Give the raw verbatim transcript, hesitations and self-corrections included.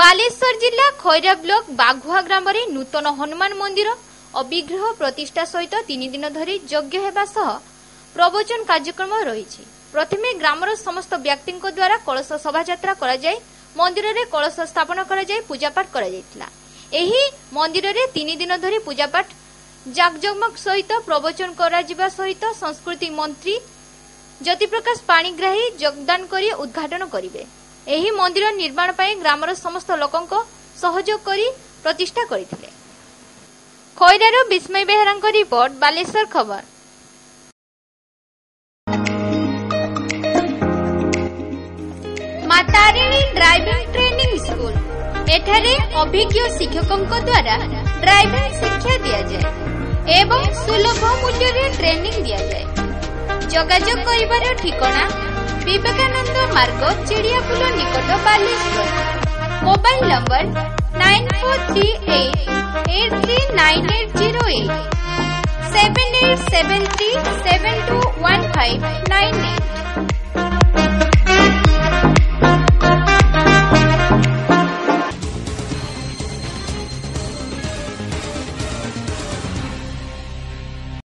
बालेश्वर जिला खैरा ब्लॉक बाघुआ ग्राम रे नूतन हनुमान मंदिर और विग्रह प्रतिष्ठा सहित तीन दिन धरी यज्ञ हेबा सह प्रवचन कार्यक्रम रही। प्रथमे ग्रामर समस्त व्यक्ति द्वारा कलश शोभायात्रा करा जाय मंदिर रे कलश स्थापन करा जाय पूजापाठ करा जायतिला। एही मंदिर रे तीन दिन धरी पूजापाठ जाकजमक सहित प्रवचन करा जिबा सहित संस्कृति मंत्री ज्योति प्रकाश पाणिग्राही योगदान करी उद्घाटन करिवे। एही मंदिर निर्माण ପାଇଁ ग्रामर समस्त लोकंको सहयोग करी प्रतिष्ठा करिथिले। खैरारो विस्मय बेहरांको रिपोर्ट बालेश्वर खबर। मातारिणी ड्राइविंग ट्रेनिंग स्कूल एठारे अभिज्ञ शिक्षकों द्वारा ड्राइविंग शिक्षा दिया जाए एवं सुलभ मूल्य रे ट्रेनिंग दिया जाए। जोगाजोग करिबार ठिकाना विवेकानंद मार्ग चिड़ियापुल निकट Baleshwar. Mobile number nine four three eight eight three nine eight zero eight seven eight seven three seven two one five nine eight.